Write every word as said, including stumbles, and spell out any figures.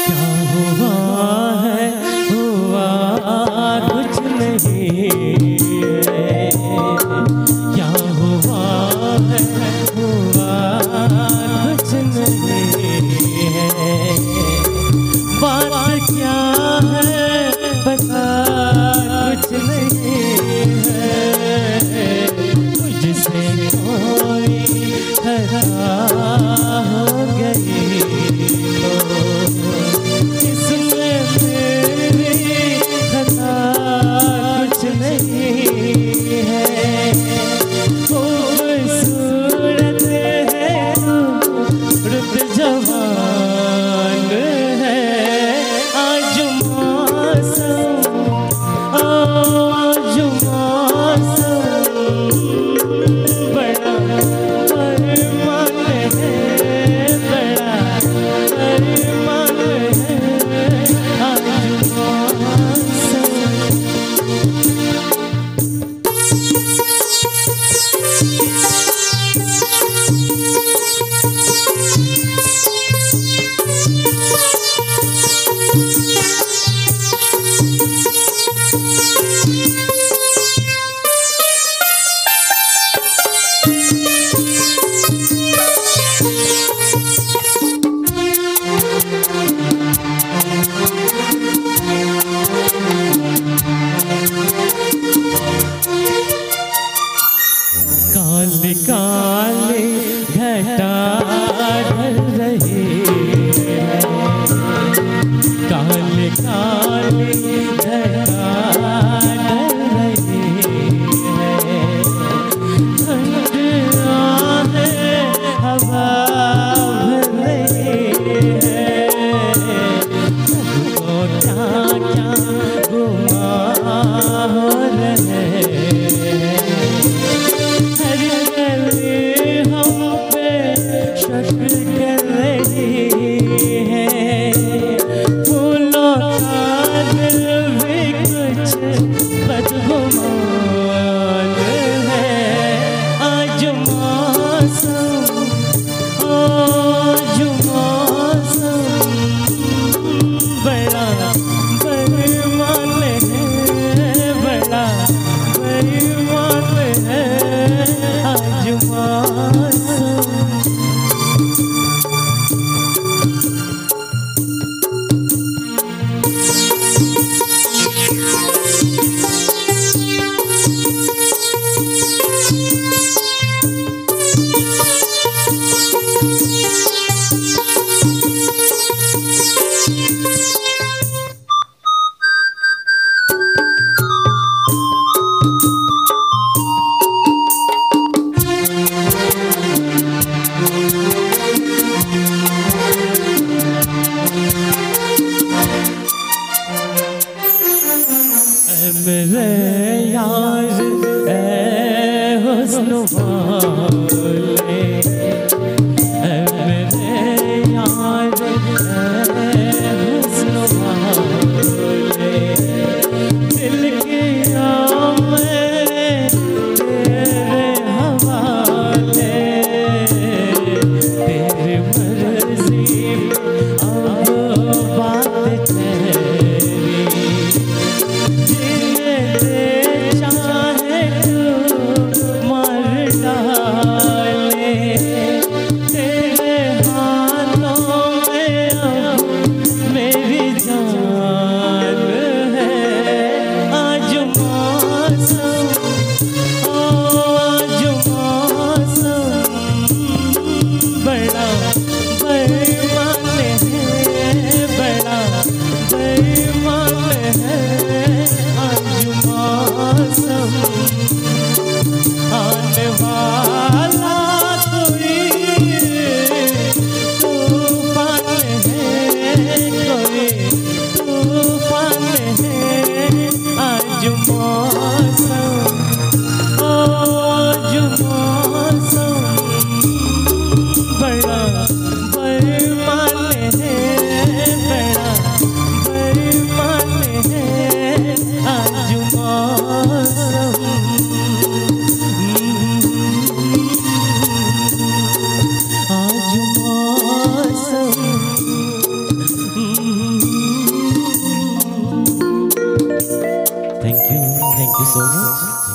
क्या हुआ है हुआ कुछ नहीं है, क्या हुआ है हुआ कुछ नहीं है, बात क्या है पता कुछ नहीं है, मुझसे कोई खता हो गई तो इसमें मेरी खता कुछ नहीं है, खूबसूरत है रूप जवान है, आज मौसम आज मौसम बड़ा अरमान है, बड़ा अरमान है, आज मौसम। काली काली घटा ढल रही है, काली काली घटा ढल रही है, ठंड आहे हवा भर रही है, सबको क्या क्या गुमा हो रहे हैं, हर गली हम पे शक कर रही है, फूलों का दिल भी कुछ बदगुमान है, आज मौसम आज मौसम बड़ा बेईमान है, बड़ा बेईमान है, आज मौसम। मेरे यार ए हुस्न वाले, मेरे यार ए हुस्न वाले, दिल की मैं तेरे हवाले, तेरी मर्जी अब बात तेरी, चाहे तू मर डाले, तेरे हाथों में अब मेरी जान है, आज मौसम आज मौसम बड़ा बेईमान है, बड़ा थैंक यू सो मच।